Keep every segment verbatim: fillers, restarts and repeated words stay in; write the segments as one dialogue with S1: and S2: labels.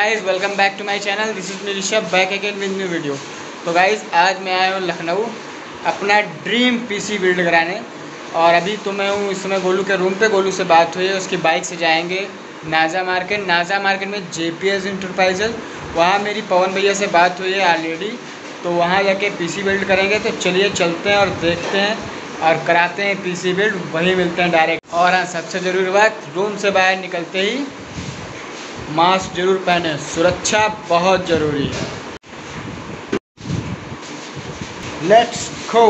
S1: Guys welcome back to my channel. This is me Rishabh back again with new video. तो guys आज मैं आया हूँ लखनऊ अपना ड्रीम पीसी बिल्ड कराने। और अभी तो मैं हूँ इस समय गोलू के रूम पे। गोलू से बात हुई है, उसकी बाइक से जाएंगे नाजा मार्केट। नाजा मार्केट में जेपीएस इंटरप्राइजेज, वहाँ मेरी पवन भैया से बात हुई है ऑलरेडी। तो वहाँ जाके पीसी बिल्ड करेंगे। तो चलिए चलते हैं और देखते हैं और कराते हैं पीसी बिल्ड, वहीं मिलते हैं डायरेक्ट। और हाँ, सबसे ज़रूरी बात, रूम से बाहर निकलते ही मास्क जरूर पहने, सुरक्षा बहुत ज़रूरी है। Let's go.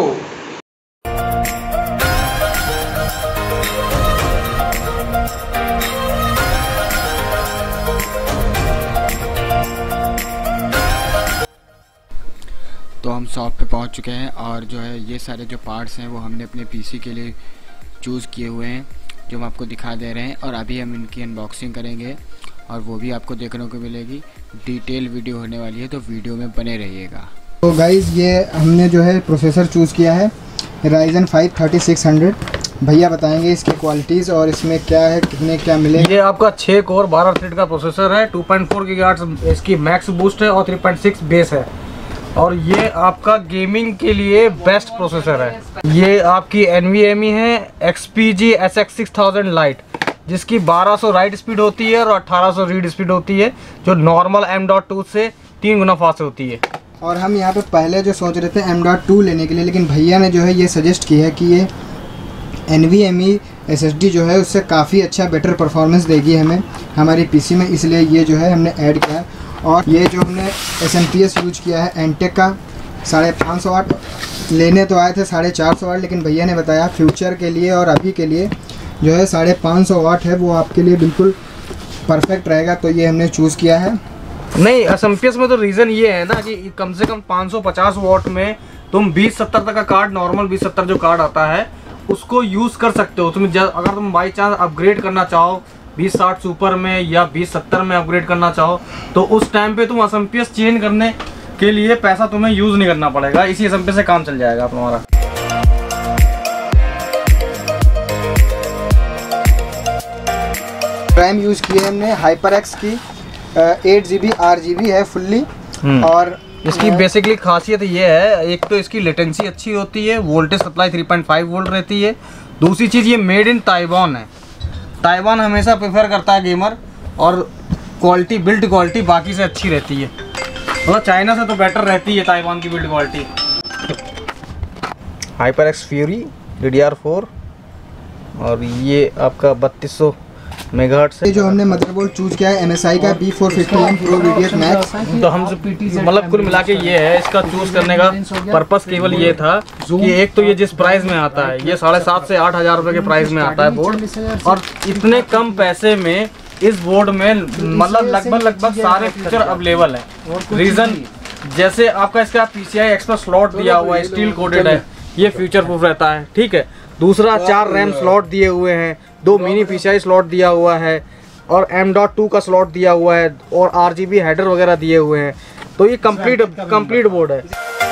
S1: तो हम शॉप पे पहुंच चुके हैं और जो है ये सारे जो पार्ट्स हैं वो हमने अपने पीसी के लिए चूज़ किए हुए हैं, जो हम आपको दिखा दे रहे हैं। और अभी हम इनकी अनबॉक्सिंग करेंगे और वो भी आपको देखने को मिलेगी। डिटेल वीडियो होने वाली है, तो वीडियो में बने रहिएगा।
S2: तो गाइज़ ये हमने जो है प्रोसेसर चूज़ किया है Ryzen five thirty six hundred. भैया बताएंगे इसकी क्वालिटीज़ और इसमें क्या है, कितने क्या मिले।
S3: ये आपका छः कोर बारह थ्रेड का प्रोसेसर है। टू पॉइंट फोर गीगाहर्ट्ज़ इसकी मैक्स बूस्ट है और थ्री पॉइंट सिक्स बेस है। और ये आपका गेमिंग के लिए बेस्ट प्रोसेसर है। ये आपकी एनवीएमई है X P G S X six thousand Lite, जिसकी बारह सौ राइट स्पीड होती है और अठारह सौ रीड स्पीड होती है, जो नॉर्मल एम डॉट टू से तीन गुना फास्ट होती है।
S2: और हम यहाँ पे पहले जो सोच रहे थे एम डॉट टू लेने के लिए, लेकिन भैया ने जो है ये सजेस्ट किया है कि ये N V M E S S D जो है उससे काफ़ी अच्छा बेटर परफॉर्मेंस देगी हमें हमारी पीसी में, इसलिए ये जो है हमने ऐड किया है। और ये जो हमने S M P S use किया है एनटेक का साढ़े पाँच सौ वाट, लेने तो आए थे साढ़े चार सौ वाट, लेकिन भैया ने बताया फ्यूचर के लिए और अभी के लिए जो है साढ़े पाँच सौ वाट है वो आपके लिए बिल्कुल परफेक्ट रहेगा। तो ये हमने चूज़ किया है।
S3: नहीं, एस एम पी एस में तो रीज़न ये है ना कि कम से कम पाँच सौ पचास वाट में तुम बीस सत्तर तक का कार्ड, नॉर्मल बीस सत्तर जो कार्ड आता है उसको यूज़ कर सकते हो। तुम अगर तुम बाई चांस अपग्रेड करना चाहो बीस साठ सुपर में या बीस सत्तर में अपग्रेड करना चाहो, तो उस टाइम पे तुम S M P S change करने के लिए पैसा तुम्हें यूज़ नहीं करना पड़ेगा। इसी एस एम पी एस से काम चल जाएगा तुम्हारा।
S2: रैम यूज़ की है हमने हाइपर एक्स की eight G B R G B है फुल्ली। और
S3: इसकी बेसिकली खासियत ये है, एक तो इसकी लेटेंसी अच्छी होती है, voltage supply three point five volt रहती है। दूसरी चीज़ ये मेड इन ताइवान है। ताइवान हमेशा प्रेफर करता है गेमर, और क्वालिटी बिल्ड क्वालिटी बाकी से अच्छी रहती है, मतलब चाइना से तो बेटर रहती है ताइवान की build quality. HyperX Fury D D R four और ये आपका बत्तीस सौ मेगाहर्ट्ज़ है।
S2: ये जो हमने मदरबोर्ड चूज किया है एम एस आई का B four fifty M pro V D S max.
S3: तो हम मतलब कुल मिला के ये है, इसका चूज करने का पर्पस केवल ये था कि एक तो ये जिस प्राइस में आता है, ये साढ़े सात से आठ हजार रुपए के प्राइस में आता है बोर्ड, और इतने कम पैसे में इस बोर्ड में मतलब लगभग लगभग सारे फीचर अवेलेबल है। रीजन जैसे आपका इसका P C I express slot दिया हुआ है, स्टील कोटेड है, ये फ्यूचर प्रूफ रहता है, ठीक है। दूसरा, चार रैम स्लॉट दिए हुए हैं, दो mini P C I slot दिया हुआ है और एम डॉट टू का स्लॉट दिया हुआ है, और आर जी बी हेडर वगैरह दिए हुए हैं। तो ये कंप्लीट कंप्लीट बोर्ड है।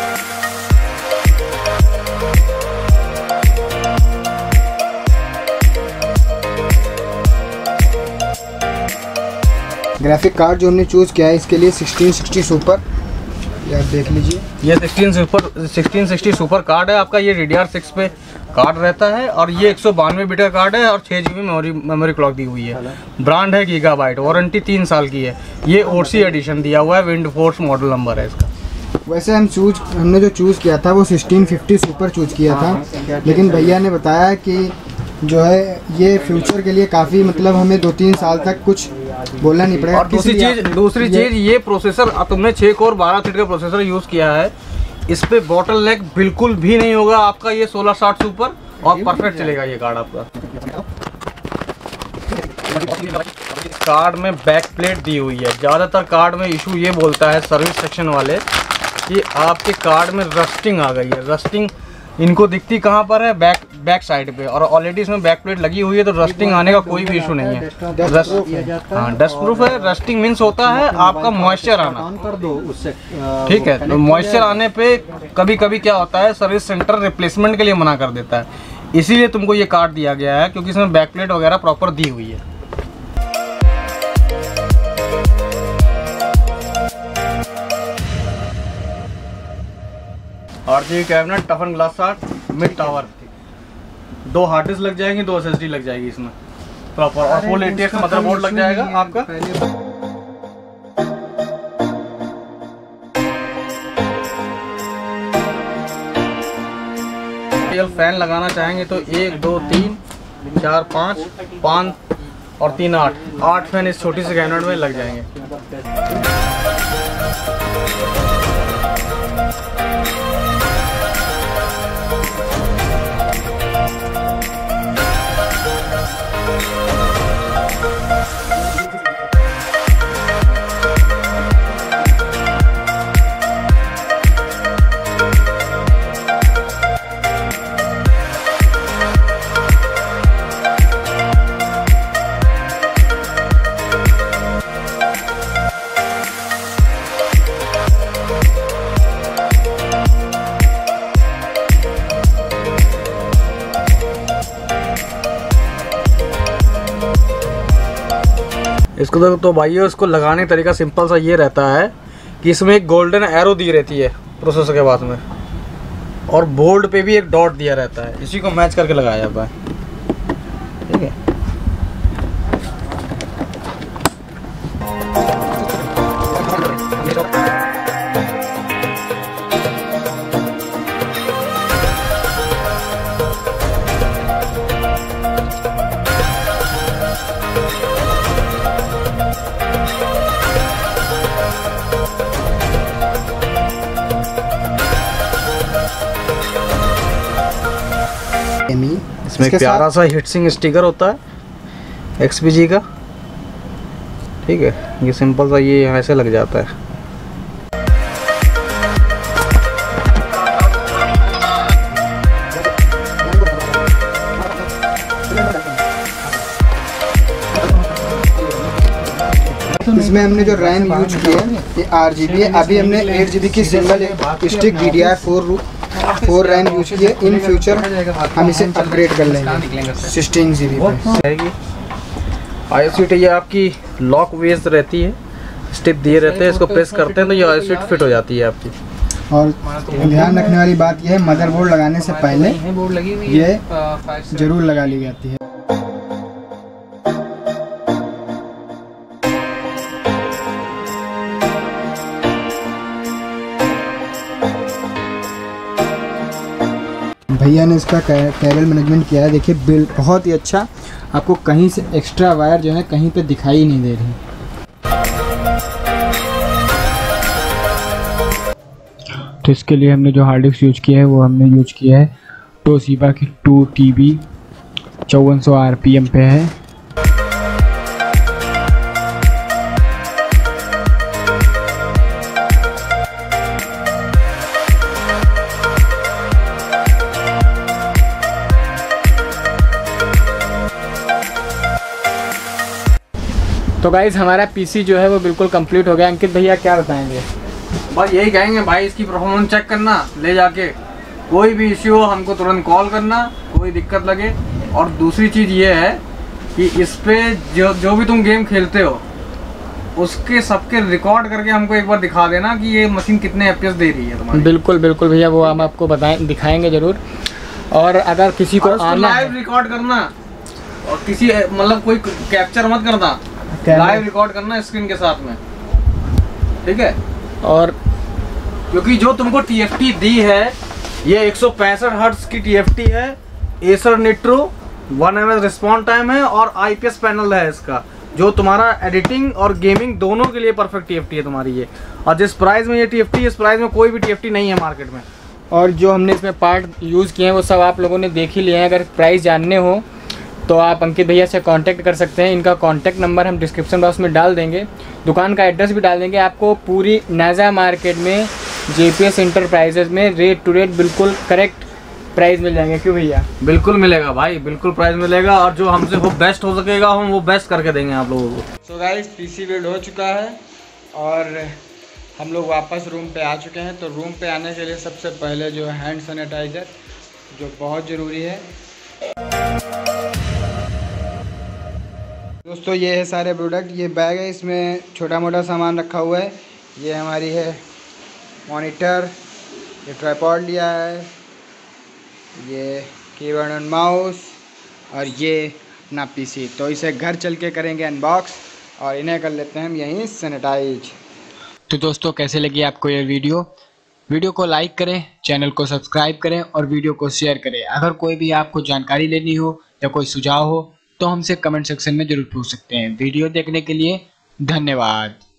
S2: ग्राफिक कार्ड जो हमने चूज किया है इसके लिए सिक्सटीन सिक्सटी सुपर, यार देख लीजिए,
S3: ये sixteen super sixteen sixty super card है आपका। ये डी डी आर सिक्स पे कार्ड रहता है और ये एक सौ बानवे बीट का कार्ड है और छः G B memory memory clock दी हुई है। ब्रांड है गीगाबाइट, वारंटी तीन साल की है। ये ओ सी एडिशन दिया हुआ है, विंड फोर्स मॉडल नंबर है इसका।
S2: वैसे हम चूज हमने जो चूज़ किया था वो सिक्सटीन फिफ्टी सुपर चूज किया था, लेकिन भैया ने बताया कि जो है ये फ्यूचर के लिए काफ़ी, मतलब हमें दो तीन साल तक कुछ बोलना नहीं पड़ेगा।
S3: और दूसरी चीज़ दूसरी चीज़ ये प्रोसेसर तुमने छः कोर बारह थ्रेड का प्रोसेसर यूज़ किया है, इस पे बॉटल नेक बिल्कुल भी नहीं होगा आपका। ये सोलह साठ सुपर और परफेक्ट चलेगा ये कार्ड आपका। कार्ड में बैक प्लेट दी हुई है। ज़्यादातर कार्ड में इशू ये बोलता है सर्विस सेक्शन वाले कि आपके कार्ड में रस्टिंग आ गई है। रस्टिंग इनको दिखती कहाँ पर है, बैक बैक साइड पे, और ऑलरेडी इसमें बैक प्लेट लगी हुई है, तो रस्टिंग आने का कोई भी इशू नहीं है। हाँ, डस्ट प्रूफ है। रस्टिंग मीन्स होता है आपका मॉइस्चर आना, ठीक है। तो मॉइस्चर आने पे कभी कभी क्या होता है, सर्विस सेंटर रिप्लेसमेंट के लिए मना कर देता है, इसीलिए तुमको ये कार्ड दिया गया है, क्योंकि इसमें बैक प्लेट वगैरह प्रॉपर दी हुई है। RGB cabinet, toughen glass art, mid tower, दो हार्ड डिस्क लग जाएंगी, दो एसएसडी लग जाएगी इसमें प्रॉपर, और फुल एटीएक्स मदरबोर्ड लग जाएगा आपका। फैन लगाना चाहेंगे तो एक दो तीन चार पाँच पाँच और तीन आठ आठ फैन इस छोटी सी कैबिनेट में लग जाएंगे। इसको तो, तो भाइयों इसको लगाने का तरीका सिंपल सा ये रहता है कि इसमें एक गोल्डन एरो दी रहती है प्रोसेसर के बाद में, और बोर्ड पे भी एक डॉट दिया रहता है, इसी को मैच करके लगाया जाता है। ठीक है, इसमें एक प्यारा सा हिटसिंग स्टिकर होता है एक्सपीजी का। ठीक है, ये सिंपल सा ये ऐसे लग जाता है।
S2: इसमें हमने जो रैम यूज की है ये आठ जी बी है। अभी हमने एट जी बी की single stick D D R four four RAM use की है। इन फ्यूचर हम इसे अपग्रेड कर लेंगे सिक्सटीन जी बी पे।
S3: आई एस फिट ये आपकी लॉक वेस्ट रहती है, स्टिप दिए रहते हैं, इसको प्रेस करते हैं तो ये आई एस फिट फिट हो जाती है आपकी।
S2: और ध्यान रखने वाली बात यह है, मदरबोर्ड लगाने से पहले ये जरूर लगा ली जाती है। भैया ने इसका केबल मैनेजमेंट किया है, देखिए बिल बहुत ही अच्छा, आपको कहीं से एक्स्ट्रा वायर जो है कहीं पे दिखाई नहीं दे रही। तो इसके लिए हमने जो हार्ड डिस्क यूज किया है वो हमने यूज किया है टोशिबा की टू टी बी चौवन सौ आर पी एम पे है। तो गाइज़ हमारा पीसी जो है वो बिल्कुल कंप्लीट हो गया। अंकित भैया क्या बताएंगे?
S3: बस यही कहेंगे भाई, इसकी परफॉर्मेंस चेक करना, ले जाके कोई भी इश्यू हो हमको तुरंत कॉल करना, कोई दिक्कत लगे। और दूसरी चीज़ ये है कि इस पे जो जो भी तुम गेम खेलते हो उसके सबके रिकॉर्ड करके हमको एक बार दिखा देना कि ये मशीन कितने एफ पी एस दे रही है तुम्हारी।
S2: बिल्कुल बिल्कुल भैया, वो हम आपको बताएं दिखाएंगे ज़रूर। और अगर किसी को
S3: लाइव रिकॉर्ड करना और किसी मतलब कोई कैप्चर मत करना, लाइव रिकॉर्ड करना स्क्रीन के साथ में, ठीक है।
S2: और
S3: क्योंकि जो तुमको टी एफ टी दी है ये एक सौ पैंसठ हर्ट्ज की टी एफ टी है, Acer Nitro, one M S response time है और आई पी एस पैनल है इसका, जो तुम्हारा एडिटिंग और गेमिंग दोनों के लिए परफेक्ट टी एफ टी है तुम्हारी ये। और जिस प्राइस में ये टी एफ टी, इस प्राइस में कोई भी टी एफ टी नहीं है मार्केट में।
S2: और जो हमने इसमें पार्ट यूज़ किए हैं वो सब आप लोगों ने देख ही लिए हैं। अगर प्राइस जानने हो तो आप अंकित भैया से कांटेक्ट कर सकते हैं। इनका कांटेक्ट नंबर हम डिस्क्रिप्शन बॉक्स में डाल देंगे, दुकान का एड्रेस भी डाल देंगे। आपको पूरी नाजा मार्केट में जे पी एस इंटरप्राइजेज में रेट टू रेट बिल्कुल करेक्ट प्राइस मिल जाएंगे। क्यों भैया?
S3: बिल्कुल मिलेगा भाई, बिल्कुल प्राइस मिलेगा। और जो हमसे वो बेस्ट हो सकेगा हम वो बेस्ट करके देंगे आप लोगों को।
S1: सो गाइस पीसी बिल्ड हो चुका है और हम लोग वापस रूम पे आ चुके हैं। तो रूम पे आने के लिए सबसे पहले जो है हैंड सैनिटाइज़र, जो बहुत ज़रूरी है। दोस्तों ये है सारे प्रोडक्ट, ये बैग है, इसमें छोटा मोटा सामान रखा हुआ है। ये हमारी है मॉनिटर,
S2: ये ट्राइपॉड लिया है, ये कीबोर्ड एंड माउस और ये अपना पीसी। तो इसे घर चल के करेंगे अनबॉक्स और इन्हें कर लेते हैं हम यहीं सैनिटाइज।
S1: तो दोस्तों कैसे लगी आपको ये वीडियो? वीडियो को लाइक करें, चैनल को सब्सक्राइब करें और वीडियो को शेयर करें। अगर कोई भी आपको जानकारी लेनी हो या कोई सुझाव हो तो हमसे कमेंट सेक्शन में ज़रूर पूछ सकते हैं। वीडियो देखने के लिए धन्यवाद।